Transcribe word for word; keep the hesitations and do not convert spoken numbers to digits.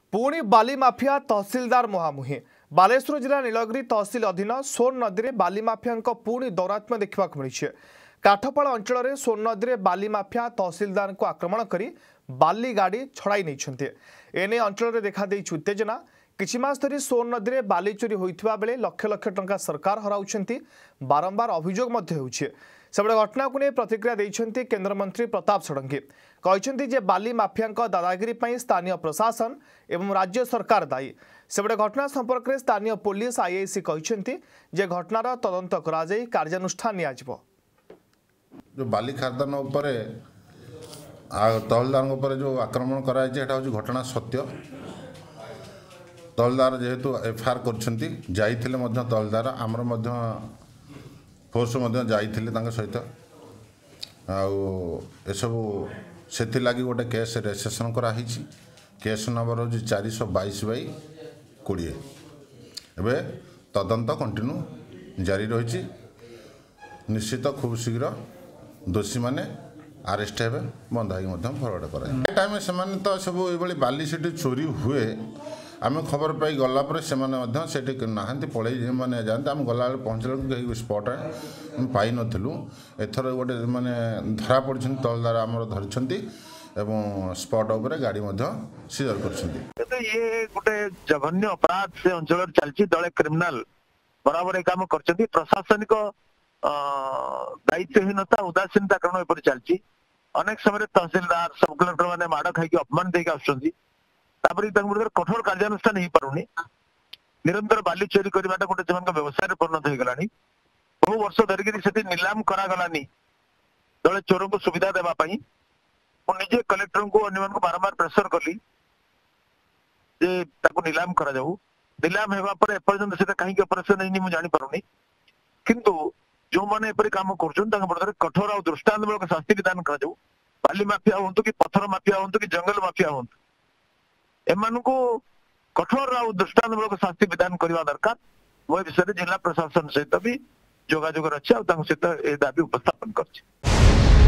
पुणी बाली माफिया तहसिलदार मुहांमुही बालेश्वर जिला नीलगिरी तहसिल अधीन सोन नदी में बाली माफिया पुणी दौरात्म्य देखा मिली। काठपाड़ अंचल में सोन नदी में बाली माफिया तहसिलदार को आक्रमण कर बाली गाड़ी छड़ाई नहीं। एने अंचल में देखा उत्तेजना। किछि मास धरी सोन नदी में बाली चोरी होइथिबा बेले लक्ष लक्ष टंका सरकार हराउछंती। बारंबार अभियोग मध्य होउछे। सेबडे घटना को नहीं प्रतिक्रिया देइछंती केंद्र मंत्री प्रताप षडंगी। कहते जे बाली माफिया दादागिरी पर स्थानीय प्रशासन एवं राज्य सरकार दायी। सेबडे घटना संपर्क में स्थानीय पुलिस आईआईसी कहते जे घटनार तदंत करा जाई कार्यानुष्ठान निया जिवो। जो बाली खादान उपरे तहसीलदार उपरे जो आक्रमण कराई जे हूँ घटना सत्य। तहसीलदार जेहेतु एफआईआर करछंती जाइथिले मध्य तहसीलदार आमर मध्य फोर्स मध्य जाइथिले तांका सहित आउ एसबू से लगी गोटे केस रेजिस्ट्रेशन कराही। केस नंबर हूँ चार सौ बैश बै कोड़े। एवं तदंत कंटिन्यू जारी रही। निश्चित खूब शीघ्र दोषी मैंने आरेस्ट हे बंधा फरवर्ड कर टाइम से तो सब ये बाली से चोरी हुए आम खबर पाई गलापर से नहांती पड़े मैंने जाते आम गला पहुँचल स्पट पाई नथिलु। एथर गोटे माने धरा पड़ तहसीलदार आमर धरछंती एवं स्पॉट उपर गाड़ी सीजर कर। ये गोटे जघन्य अपराध से अंचल चलती दले क्रिमिनाल बराबर ये काम कर प्रशासनिक दायित्वहीनता उदासीनता कारण एपरी चलती। अनेक समय तहसीलदार सब कलेक्टर मैंने माड़ खाई अपमान देके आसुचंती। कठोर कार्यानुष्ठान हो पारुनी। निरंतर बाली चोरी करवाटा गोटे से व्यवसाय परिणत हो गलानी। बहु वर्ष धरिकी से नीलाम करागलानी दले चोर को सुविधा देवाई। निजे कलेक्टर को अन्य बारंबार प्रेसर कली जे ताको नीलाम करा जाऊ। नीलाम हेबा पर एपर्यंत से कहीं ऑपरेशन नहीं मुझे जानी पारुनी। किंतु जो मैंने एपरी काम कर कठोर और दृष्टांतमूलक शास्ति विधान करा जाऊ। बाली माफिया हूँ कि पत्थर माफिया हूँ कि जंगल माफिया हूँ एमान को कठोर और दृष्टांतमूलक शास्ति विधान करने दरकार। वो विषय जिला प्रशासन सहित भी जोगाजोग रही सहित दाबी उपस्थापन कर।